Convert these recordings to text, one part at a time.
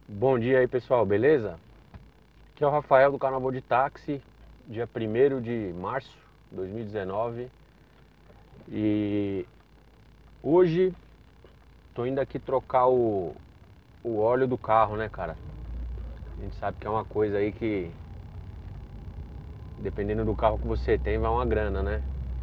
Bom dia aí, pessoal, beleza? Aqui é o Rafael do canal Vou de Táxi, dia 1º de março de 2019. E hoje tô indo aqui trocar o óleo do carro, né, cara? A gente sabe que é uma coisa aí que, dependendo do carro que você tem, vai uma grana, né?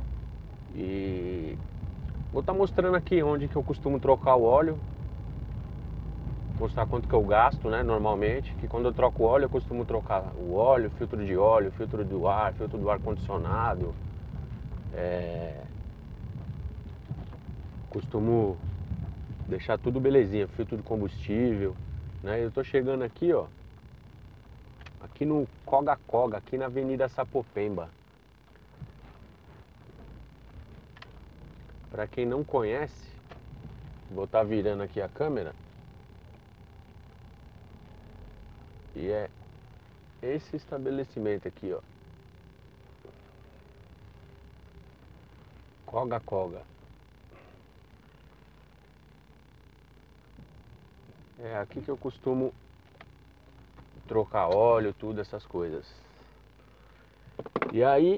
E vou estar mostrando aqui onde que eu costumo trocar o óleo, mostrar quanto que eu gasto, né, normalmente. Que quando eu troco o óleo, eu costumo trocar o óleo, filtro de óleo, filtro do ar condicionado. Costumo deixar tudo belezinha, filtro de combustível, né? Eu tô chegando aqui, ó, aqui no Coga-Coga, aqui na Avenida Sapopemba. Pra quem não conhece, vou estar virando aqui a câmera. E é esse estabelecimento aqui, ó. Coga-Coga. É aqui que eu costumo trocar óleo, tudo, essas coisas. E aí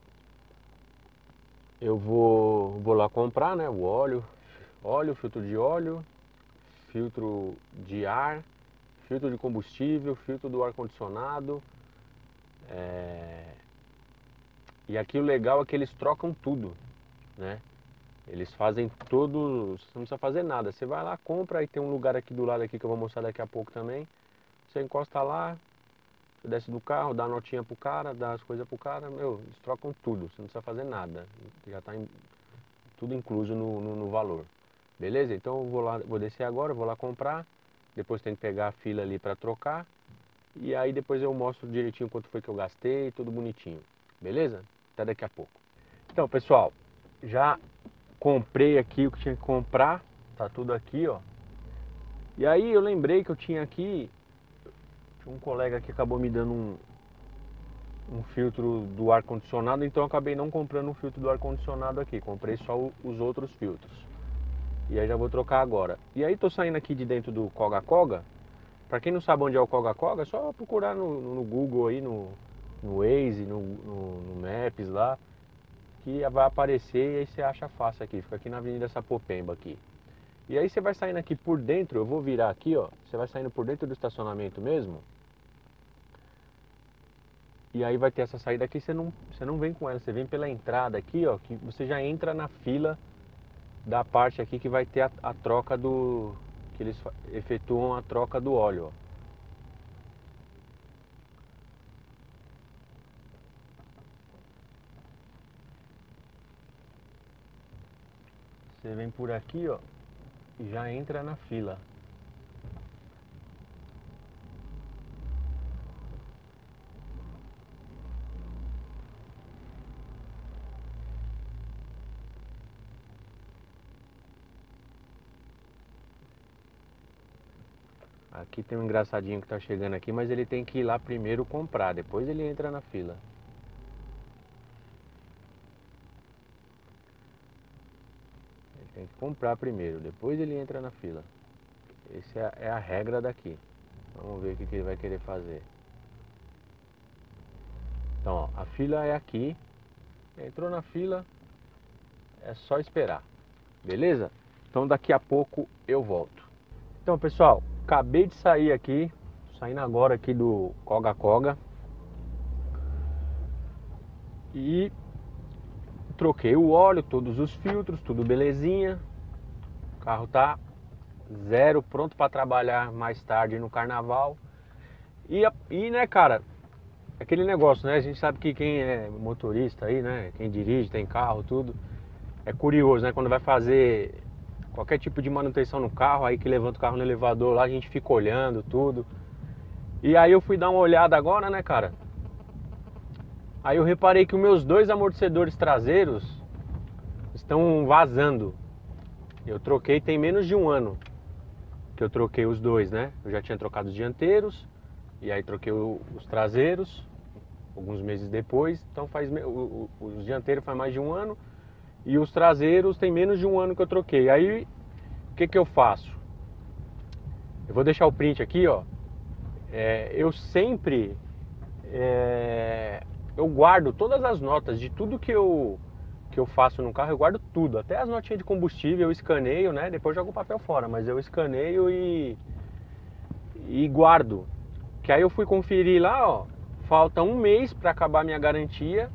eu vou lá comprar, né, o óleo, filtro de ar, filtro de combustível, filtro do ar condicionado. E aqui o legal é que eles trocam tudo, né? Eles fazem todo, você não precisa fazer nada. Você vai lá, compra, e tem um lugar aqui do lado aqui que eu vou mostrar daqui a pouco também. Você encosta lá, você desce do carro, dá a notinha pro cara, dá as coisas pro cara, meu, eles trocam tudo, você não precisa fazer nada. Já tá tudo incluso no valor. Beleza? Então eu vou lá, vou descer agora, vou lá comprar. Depois tem que pegar a fila ali para trocar. E aí depois eu mostro direitinho quanto foi que eu gastei, tudo bonitinho. Beleza? Até daqui a pouco. Então, pessoal, já comprei aqui o que tinha que comprar. Tá tudo aqui, ó. E aí eu lembrei que eu tinha aqui, tinha um colega que acabou me dando um filtro do ar condicionado, então eu acabei não comprando um filtro do ar condicionado aqui. Comprei só os outros filtros. E aí já vou trocar agora. E aí tô saindo aqui de dentro do Coga-Coga. Pra quem não sabe onde é o Coga-Coga, é só procurar no Google aí, no Waze, no Maps lá, que vai aparecer e aí você acha fácil aqui. Fica aqui na Avenida Sapopemba aqui. E aí você vai saindo aqui por dentro, eu vou virar aqui, ó. Você vai saindo por dentro do estacionamento mesmo. E aí vai ter essa saída aqui, você não vem com ela, você vem pela entrada aqui, ó, que você já entra na fila da parte aqui que vai ter a troca do... que eles efetuam a troca do óleo, ó. Você vem por aqui, ó, e já entra na fila. Aqui tem um engraçadinho que tá chegando aqui, mas ele tem que ir lá primeiro comprar, depois ele entra na fila. Ele tem que comprar primeiro, depois ele entra na fila. Essa é a regra daqui. Vamos ver o que ele vai querer fazer. Então, ó, a fila é aqui. Entrou na fila, é só esperar. Beleza? Então daqui a pouco eu volto. Então, pessoal, acabei de sair aqui, saindo agora aqui do Coga-Coga. E troquei o óleo, todos os filtros, tudo belezinha. O carro tá zero, pronto para trabalhar mais tarde no carnaval. E né, cara, aquele negócio, né? A gente sabe que quem é motorista aí, né? Quem dirige, tem carro, tudo, é curioso, né? Quando vai fazer qualquer tipo de manutenção no carro, aí que levanta o carro no elevador lá, a gente fica olhando tudo. E aí eu fui dar uma olhada agora, né, cara? Aí eu reparei que os meus dois amortecedores traseiros estão vazando. Eu troquei tem menos de um ano que eu troquei os dois, né? Eu já tinha trocado os dianteiros, e aí troquei os traseiros alguns meses depois. Então os dianteiros faz mais de um ano e os traseiros tem menos de um ano que eu troquei. Aí o que eu faço? Eu vou deixar o print aqui, ó. Eu sempre eu guardo todas as notas de tudo que eu faço no carro, eu guardo tudo, até as notinhas de combustível eu escaneio, né? Depois jogo o papel fora, mas eu escaneio e guardo. Que aí eu fui conferir lá, ó, falta um mês para acabar minha garantia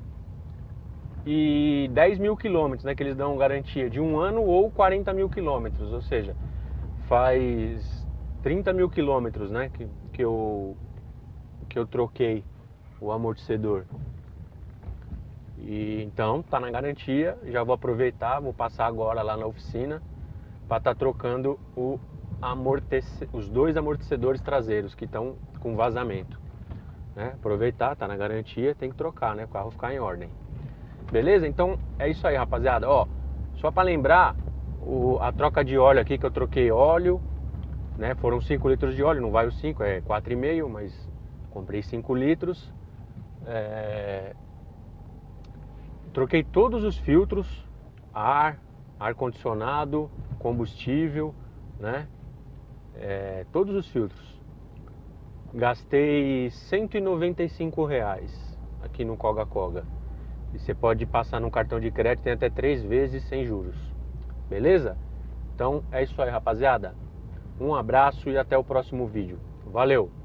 e 10 mil quilômetros, né? Que eles dão garantia de 1 ano ou 40 mil quilômetros, ou seja, faz 30 mil quilômetros, né? Que eu troquei o amortecedor. E então tá na garantia, já vou aproveitar, vou passar agora lá na oficina para estar trocando os 2 amortecedores traseiros que estão com vazamento, né? Aproveitar, tá na garantia, tem que trocar, né? O carro ficar em ordem. Beleza? Então é isso aí, rapaziada. Ó, só para lembrar, a troca de óleo aqui que eu troquei óleo, né? Foram 5 litros de óleo, não vai os 5, é 4,5, mas comprei 5 litros. Troquei todos os filtros, ar-condicionado, combustível, né? Todos os filtros. Gastei R$195 aqui no Koga. E você pode passar no cartão de crédito, tem até 3 vezes sem juros. Beleza? Então é isso aí, rapaziada. Um abraço e até o próximo vídeo. Valeu!